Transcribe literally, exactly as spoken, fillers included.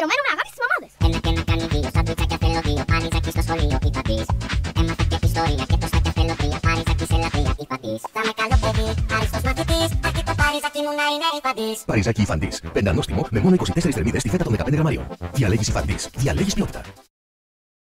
αφιερωμένο με αγάπη στις μαμάδες. Ένα και να κάνει δύο, σαντουιτσάκια θέλω δύο. Parizaki στο σχολείο, Ifantis. Έμαθα και ιστορία και τόσα και θέλω τρία. Parizaki σε λατρεία, Ifantis. Θα με καλό παιδί, άριστος μαθητής. Αρκεί το Parizaki μου να είναι Ifantis. Parizaki Ifantis. Πεντανόστιμο με μόνο είκοσι τέσσερις θερμίδες στη φέτα των δεκαπέντε γραμμαρίων. Διαλέγεις Ifantis. Διαλέγεις ποιότητα.